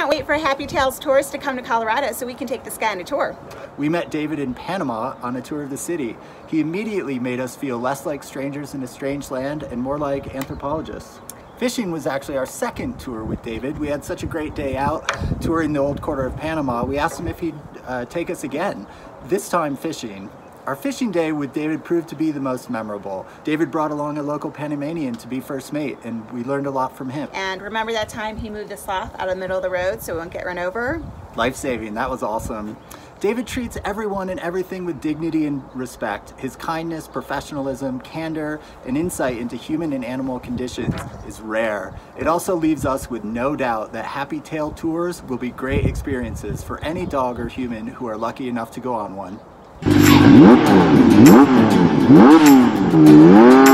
can't wait for Happy Tales Tours to come to Colorado so we can take this guy on a tour. We met David in Panama on a tour of the city. He immediately made us feel less like strangers in a strange land and more like anthropologists. Fishing was actually our second tour with David. We had such a great day out touring the old quarter of Panama. We asked him if he'd take us again, this time fishing. Our fishing day with David proved to be the most memorable. David brought along a local Panamanian to be first mate, and we learned a lot from him. And remember that time he moved the sloth out of the middle of the road so we won't get run over? Life-saving, that was awesome. David treats everyone and everything with dignity and respect. His kindness, professionalism, candor, and insight into human and animal conditions is rare. It also leaves us with no doubt that Happy Tail Tours will be great experiences for any dog or human who are lucky enough to go on one.